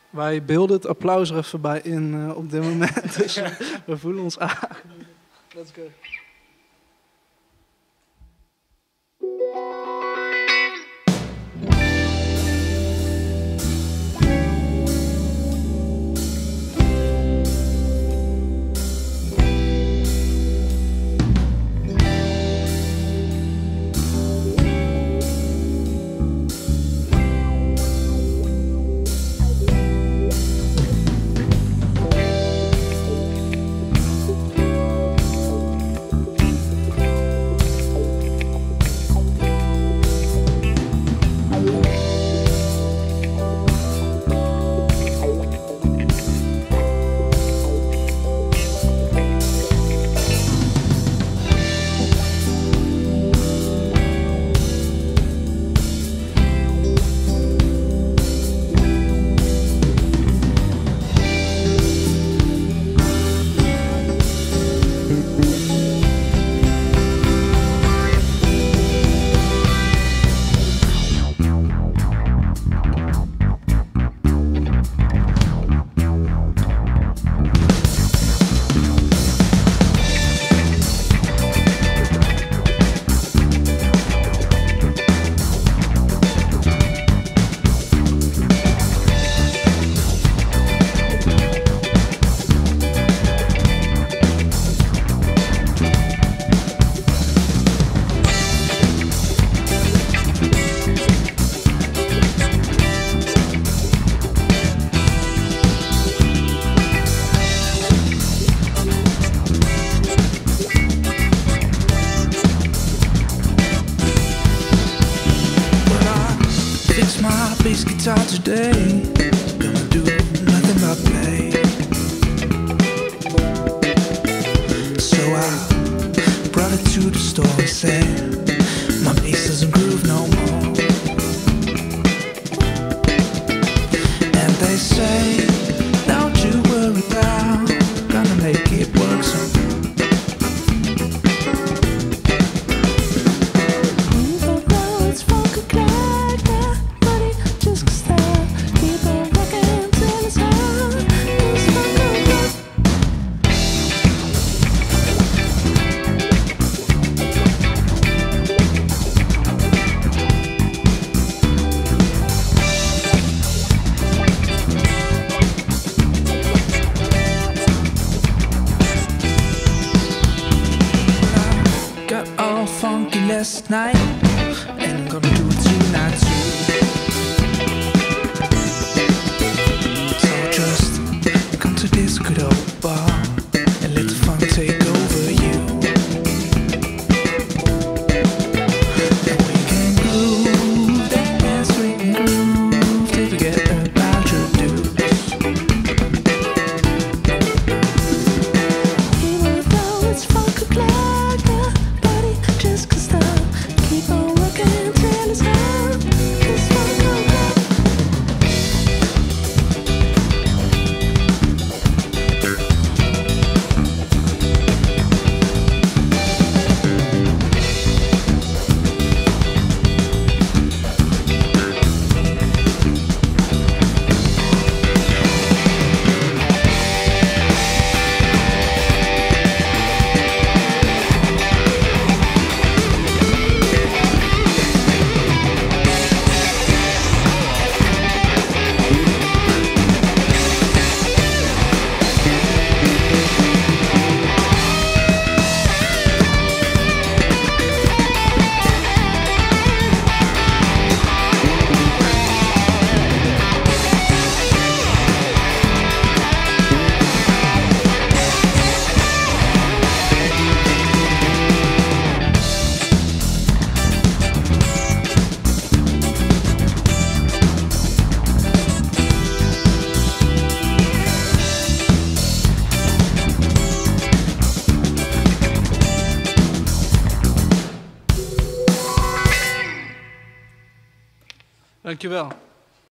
Wij beelden het applaus er even bij in op dit moment. Dus we voelen ons aangemoedigd. Let's go. Today, gonna do nothing but play. So I brought it to the store and said, my bass doesn't groove no more. And they say, don't you worry pal, gonna make it work somehow. Last night, and I'm gonna do it tonight too. So just come to this good old bar and let the fun take over you. And we can groove, dance, swing and groove till we get about your dues. Even though it's funk o'clock, body just can't stop. Keep on working till it's hard. This one go back. Dankjewel.